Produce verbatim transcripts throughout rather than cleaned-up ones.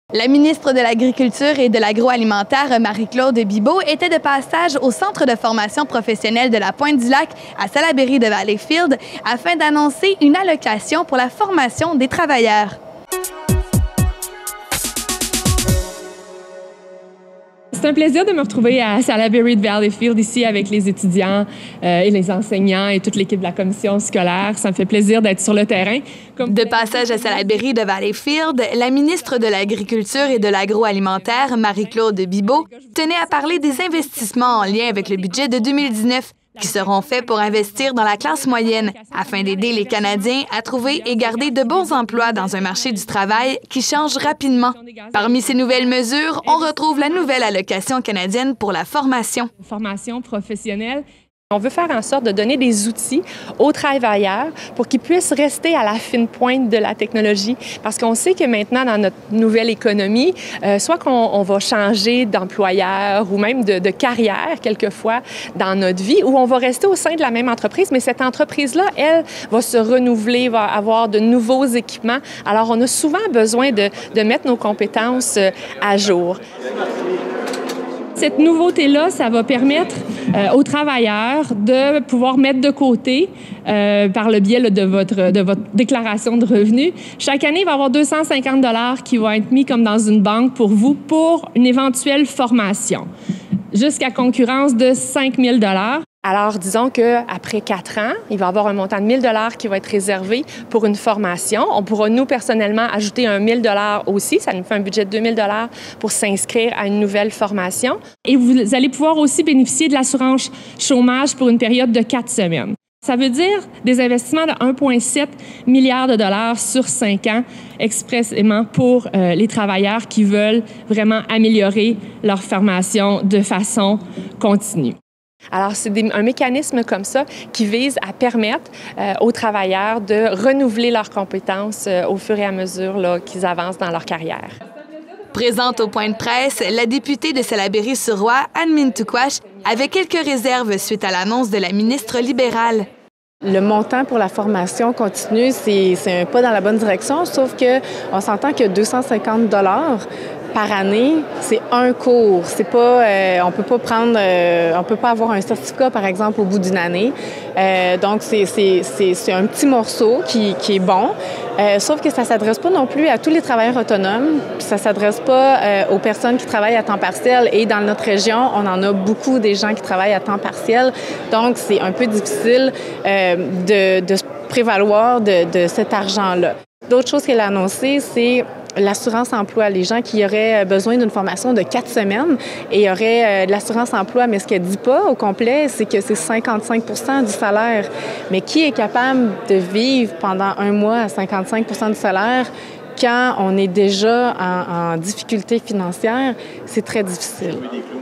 La ministre de l'Agriculture et de l'Agroalimentaire, Marie-Claude Bibeau, était de passage au Centre de formation professionnelle de la Pointe-du-Lac à Salaberry de Valleyfield afin d'annoncer une allocation pour la formation des travailleurs. C'est un plaisir de me retrouver à Salaberry de Valleyfield, ici avec les étudiants euh, et les enseignants et toute l'équipe de la commission scolaire. Ça me fait plaisir d'être sur le terrain. Comme... De passage à Salaberry de Valleyfield, la ministre de l'Agriculture et de l'Agroalimentaire, Marie-Claude Bibeau, tenait à parler des investissements en lien avec le budget de deux mille dix-neuf qui seront faits pour investir dans la classe moyenne afin d'aider les Canadiens à trouver et garder de bons emplois dans un marché du travail qui change rapidement. Parmi ces nouvelles mesures, on retrouve la nouvelle allocation canadienne pour la formation. Formation professionnelle. On veut faire en sorte de donner des outils aux travailleurs pour qu'ils puissent rester à la fine pointe de la technologie. Parce qu'on sait que maintenant, dans notre nouvelle économie, euh, soit qu'on on va changer d'employeur ou même de, de carrière quelquefois dans notre vie, ou on va rester au sein de la même entreprise, mais cette entreprise-là, elle, va se renouveler, va avoir de nouveaux équipements. Alors, on a souvent besoin de, de mettre nos compétences euh, à jour. Cette nouveauté-là, ça va permettre euh, aux travailleurs de pouvoir mettre de côté, euh, par le biais là, de, votre, de votre déclaration de revenus. Chaque année, il va y avoir deux cent cinquante dollars qui vont être mis comme dans une banque pour vous pour une éventuelle formation, jusqu'à concurrence de cinq mille dollars. Alors, disons qu'après quatre ans, il va y avoir un montant de mille dollars qui va être réservé pour une formation. On pourra, nous, personnellement, ajouter un mille dollars aussi. Ça nous fait un budget de deux mille dollars pour s'inscrire à une nouvelle formation. Et vous allez pouvoir aussi bénéficier de l'assurance chômage pour une période de quatre semaines. Ça veut dire des investissements de un virgule sept milliard de dollars sur cinq ans, expressément pour euh, les travailleurs qui veulent vraiment améliorer leur formation de façon continue. Alors, c'est des, un mécanisme comme ça qui vise à permettre euh, aux travailleurs de renouveler leurs compétences euh, au fur et à mesure là, qu'ils avancent dans leur carrière. Présente au point de presse, la députée de Salaberry-sur-Roi, Anne Mintouquache, avait quelques réserves suite à l'annonce de la ministre libérale. Le montant pour la formation continue, c'est un pas dans la bonne direction, sauf qu'on s'entend que deux cent cinquante dollars par année, c'est un cours. C'est pas, euh, on peut pas prendre, euh, on peut pas avoir un certificat, par exemple, au bout d'une année. Euh, donc, c'est un petit morceau qui, qui est bon, euh, sauf que ça s'adresse pas non plus à tous les travailleurs autonomes, puis ça s'adresse pas euh, aux personnes qui travaillent à temps partiel. Et dans notre région, on en a beaucoup des gens qui travaillent à temps partiel. Donc, c'est un peu difficile euh, de, de se prévaloir de, de cet argent-là. D'autres choses qu'elle a annoncées, c'est l'assurance-emploi. Les gens qui auraient besoin d'une formation de quatre semaines et auraient de l'assurance-emploi, mais ce qu'elle ne dit pas au complet, c'est que c'est cinquante-cinq pour cent du salaire. Mais qui est capable de vivre pendant un mois à cinquante-cinq pour cent du salaire quand on est déjà en, en difficulté financière? C'est très difficile.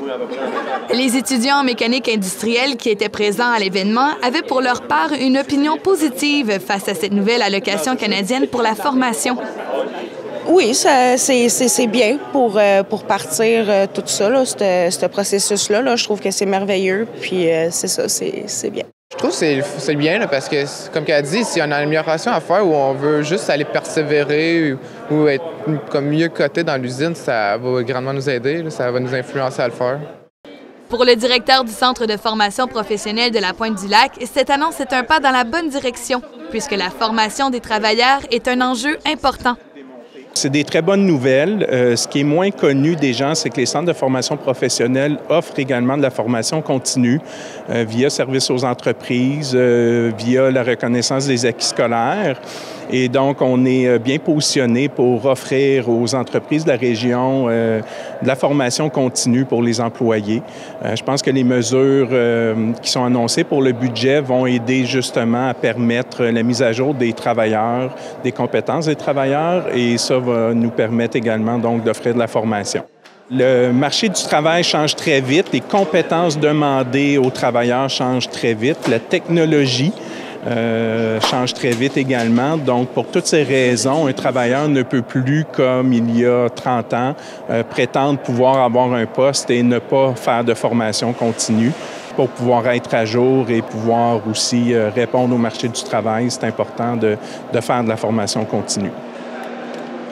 Les étudiants en mécanique industrielle qui étaient présents à l'événement avaient pour leur part une opinion positive face à cette nouvelle allocation canadienne pour la formation. Oui, c'est bien pour, euh, pour partir euh, tout ça, là, ce processus-là. Là, je trouve que c'est merveilleux, puis euh, c'est ça, c'est bien. Je trouve que c'est bien là, parce que, comme elle a dit, s'il y a une amélioration à faire où on veut juste aller persévérer ou être comme mieux coté dans l'usine, ça va grandement nous aider, là, ça va nous influencer à le faire. Pour le directeur du Centre de formation professionnelle de la Pointe-du-Lac, cette annonce est un pas dans la bonne direction, puisque la formation des travailleurs est un enjeu important. C'est des très bonnes nouvelles. Euh, ce qui est moins connu des gens, c'est que les centres de formation professionnelle offrent également de la formation continue euh, via services aux entreprises, euh, via la reconnaissance des acquis scolaires. Et donc, on est bien positionné pour offrir aux entreprises de la région euh, de la formation continue pour les employés. Euh, je pense que les mesures euh, qui sont annoncées pour le budget vont aider justement à permettre la mise à jour des travailleurs, des compétences des travailleurs, et ça va nous permettre également donc d'offrir de la formation. Le marché du travail change très vite, les compétences demandées aux travailleurs changent très vite, la technologie Euh, change très vite également. Donc, pour toutes ces raisons, un travailleur ne peut plus, comme il y a trente ans, euh, prétendre pouvoir avoir un poste et ne pas faire de formation continue. Pour pouvoir être à jour et pouvoir aussi euh, répondre au marché du travail, c'est important de, de faire de la formation continue.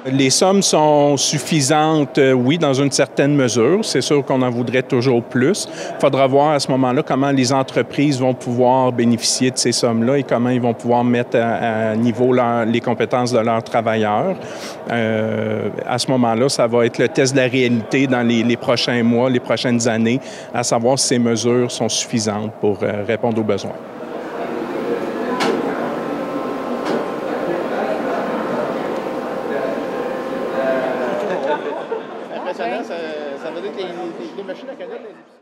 Les sommes sont suffisantes, euh, oui, dans une certaine mesure. C'est sûr qu'on en voudrait toujours plus. Il faudra voir à ce moment-là comment les entreprises vont pouvoir bénéficier de ces sommes-là et comment ils vont pouvoir mettre à, à niveau leur, les compétences de leurs travailleurs. Euh, à ce moment-là, ça va être le test de la réalité dans les, les prochains mois, les prochaines années, à savoir si ces mesures sont suffisantes pour euh, répondre aux besoins. Impressionnant, ça, ça veut dire que les, les, les machines à canettes...